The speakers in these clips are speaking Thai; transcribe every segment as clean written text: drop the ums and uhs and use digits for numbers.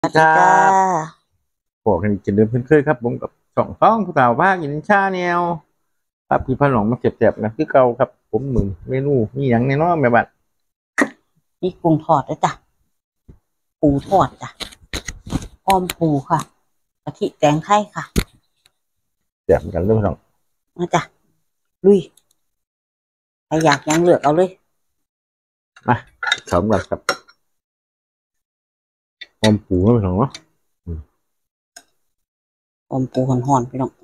สวัสครัดีจ้าบบอกกันจะเดิมเพื่อนเคยครับผมกับสองท้องผู้สาวภาคยินชาแนวครับพี่พันหลงมาเจ็บๆนะคือเก่าครับผมมึงเมนูมีอย่างแน่นอนแบบบัดนี่กุ้งทอดด้วยจ้ะปูทอดจ้ะอ้อมปูค่ะกะทิแตงไทยค่ะเจ็บกันเรื่องของมาจ้ะลุยใครอยากยังเลือกเอาเลยมาสำหรับครับหอมปูไม่เป็นของเนาะอ้อมปูห่อนๆพี่น้อง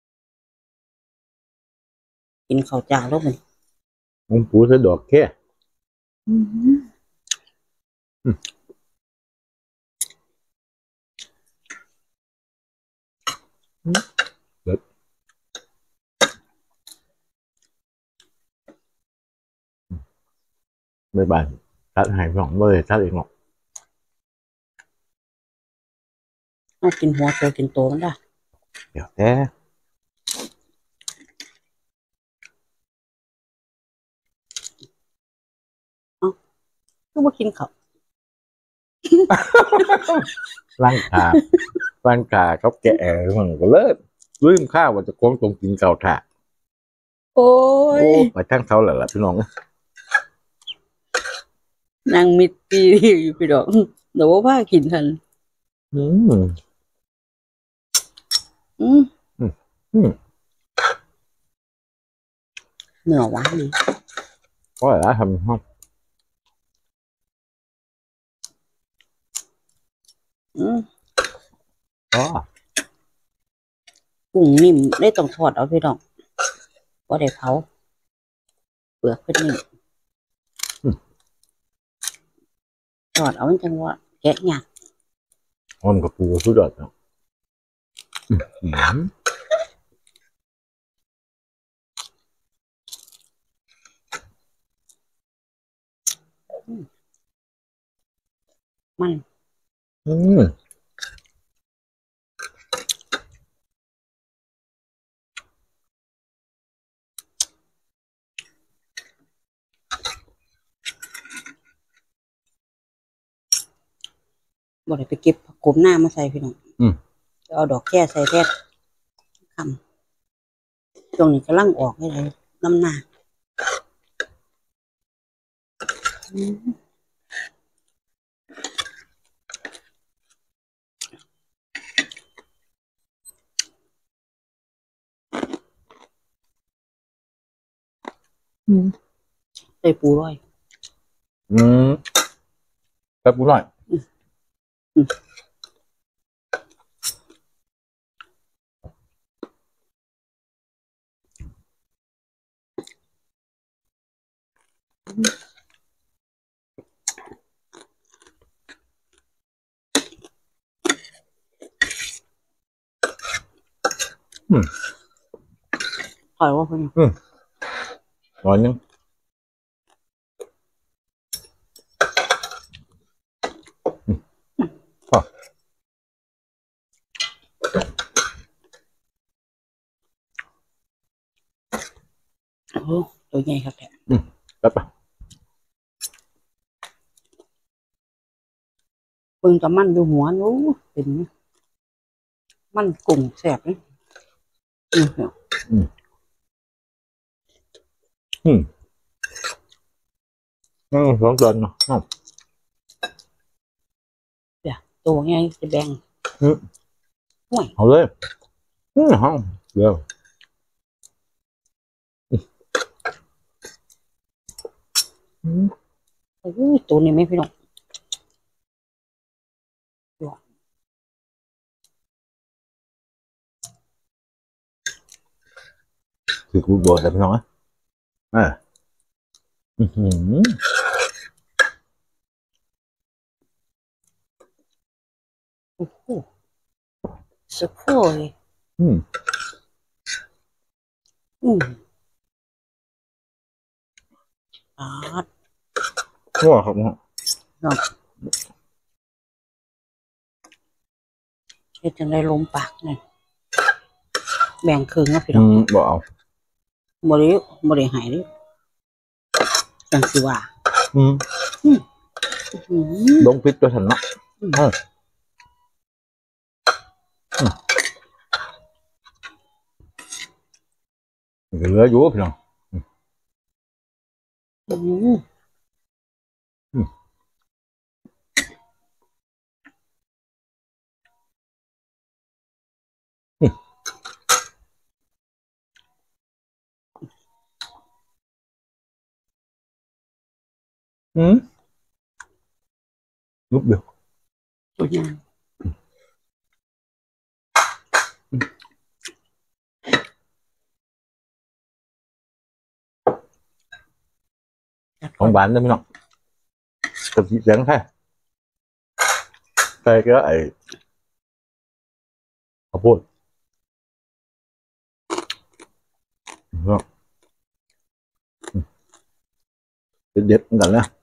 กินข้าวจ้าแล้วมันหอมปูใส่ดอกแค่อืมเด็ดไม่บานทัดหายสองเลยทัดเองหรอกเอากินหัวตัวกินตัวมันได้เดี๋ยวแต่คือว่ากินข้าวร่างกายร่างกายเขาแก่มันก็เลิศลืมข้าวว่าจะโค้งตรงกินเก่าถ่าโอ้ยโอ้ไปทั้งเขาแหละพี่น้องนางมิตรตีอยู่พี่น้องเดี๋ยวว่าพากินทันอืมอืมอืมเหนือหวานดี có phải lá hầm không อืม có กุ้งนิ่มได้ต้องทอดเอาพี่น้องว่าได้เผาเปลือกเป็นนิ่มทอดเอาจังว่าแกะยาก ngon cả phù suốt đợt rồi มัน ừ. บ่ได้ไปเก็บผักโขมหน้ามาใส่พี่น้องจะเอาดอกแค่ใส่แท้คำช่วงนี้กำลังออกให้เลยน้ำหน้าใส่ปูร้อย Ừ. Các bún loại ถอยว่าเพิ่น rồi nhưng โอ้ตัวใหญ่ครับแท้ cắt vào เบิ่งแตะมันอยู่หัวนู้เป็นไหมมันกุ้งแซ่บเลย ừ. Ừ. Ừ. Không tên nào không เดี๋ยวตัวใหญ่จะแบ่ง ừ. ห่วยเอาเลยkhông được โอ้ยตัวนี้ไม่พี่น้อง thì cũng bột đẹp không á à. Ừ. โอ้โหสุดโอย Ừ. อืมอาด Wow, không không เฮ็ดจังได๋ลมปากนี่แบ่งครึ่งนะพี่น้อง ừ. Bỏ บ่ได้ให้เด้จังสิว่า ừ. อื้อหือ Đúng fit cho thành nó เหลืออยู่พี่น้องอืมลุกเดียวตัวใหญ่ของหวานนะพี่น้องกะทิเสียงแค่ใส่ก็ไอ้ข้าวโพดก็เด็ดๆเหมือนกันนะ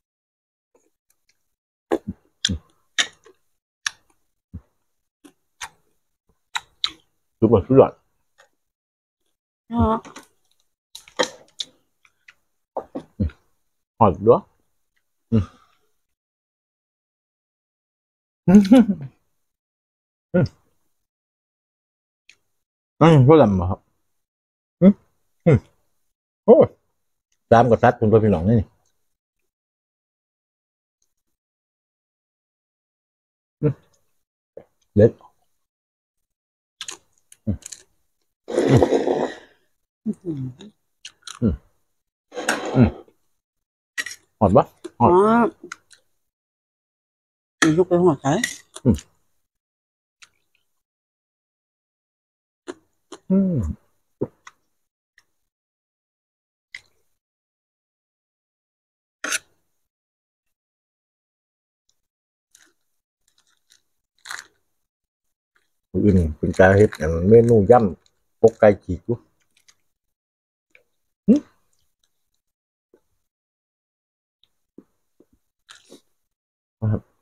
สุดยอดสุดยอดเนาะหอดด้วยก็ลำครับโอ้ตามกับซัดคุณตัวพี่น้องนี่เล็ดหอดปะหออ๋อดลูกไปหัวใจอื่นเป็นการเฮ็ดเมนูย่ำปกไก่ฉีกอยู่ครับ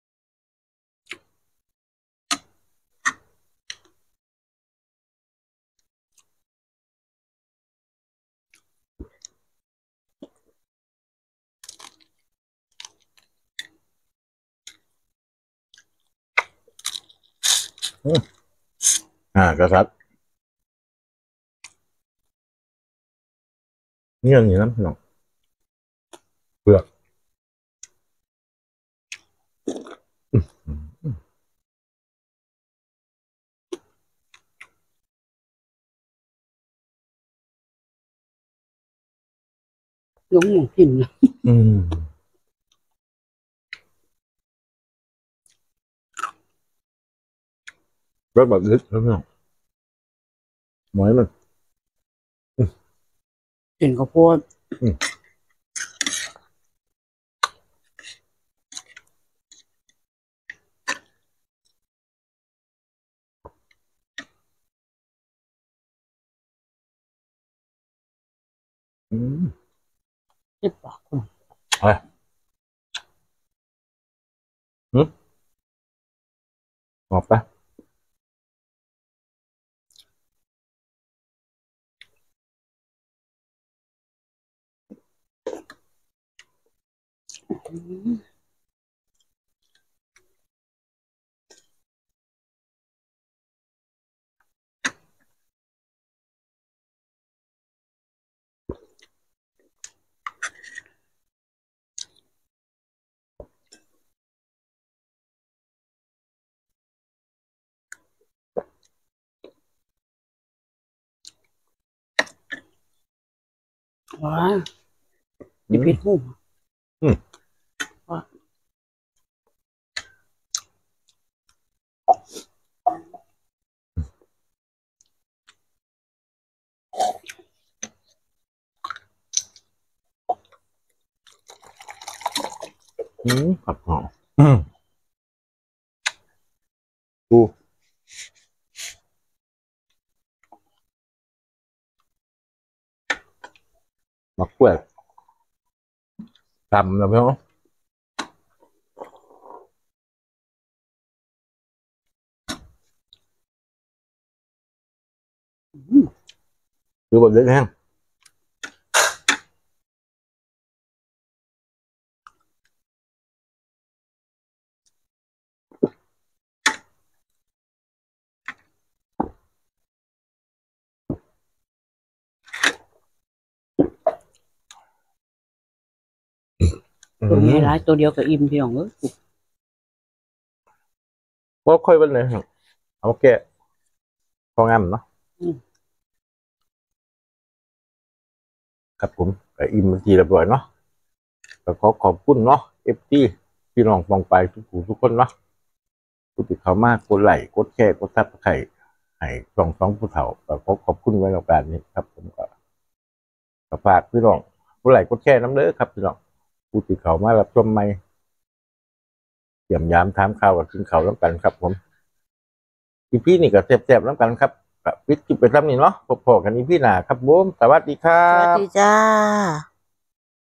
กษัตริย์เนี่ยอย่างนี้นะพี่น้องเปลือกลุงหมูกินนะรสแบบลึกนะพี่น้องหมอยมันกินข้าวโพดเจ็บปากคนอะไรหอมปะว้าดิพิษหูว่าผัดหอมดูมะกรูดทำนะพี่น้องดูแบบเล็กแห้งตัวนี้หลายตัวเดียวกับอิ่มพี่น้องว่าค่อยเป็นเลยเอาแกะพองามเนาะครับผมแต่อิ่มทีเรียบร้อยเนาะแล้วขอขอบคุณเนาะFTพี่น้องฟองไปทุกคนเนาะผู้ติดเขามากกดไลค์กดแชร์กดซับสไครต์ให้สองผู้เฒ่าก็ขอบคุณไว้ในโอกาสนี้ครับผมก็ฝากพี่น้องกดไลค์กดแชร์น้ำเด้อครับพี่น้องผู้ติดเขามารับชมใหม่เยี่ยมยามถามข่าวกับกินข่าวแล้วกันครับผมพี่นี่ก็แซ่บๆแล้วกันครับปิดคลิปไปซ้ำนี่เนาะพบกันพี่หน้าครับผมสวัสดีครัสวัสบดีจ้า